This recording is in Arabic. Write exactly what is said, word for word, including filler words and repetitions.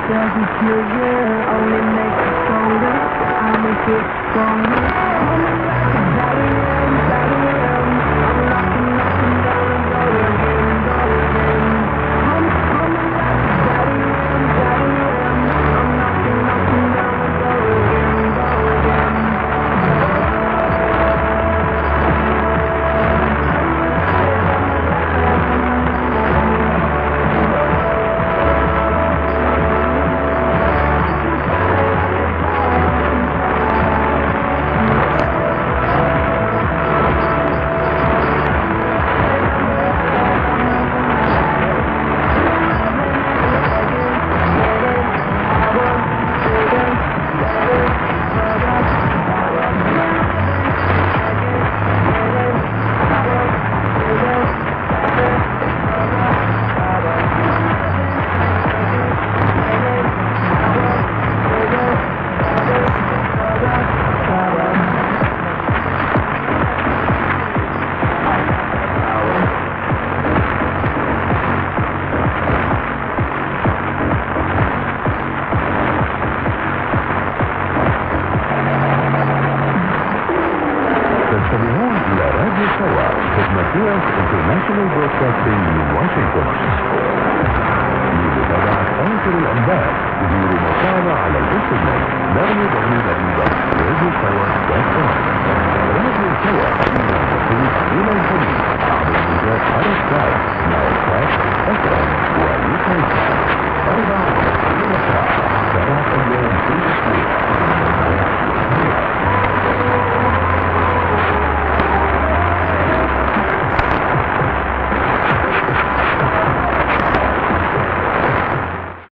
doesn't kill you, only makes you stronger. I make it stronger. I'm like a battery, battery. I'm knocking, knocking down the door again, door again. I'm, I'm like a battery, battery. I'm knocking, knocking down the door again, door again. تستمعون إلى راديو سوا خدمة انترناشونال برودكاستنج من واشنطن. لمتابعة آخر الأنباء زوروا موقعنا على الانترنت دبليو دبليو دبليو دوت راديو سوا دوت كوم. راديو سوا ينتقل إلى الخليج عبر موجات على الساعة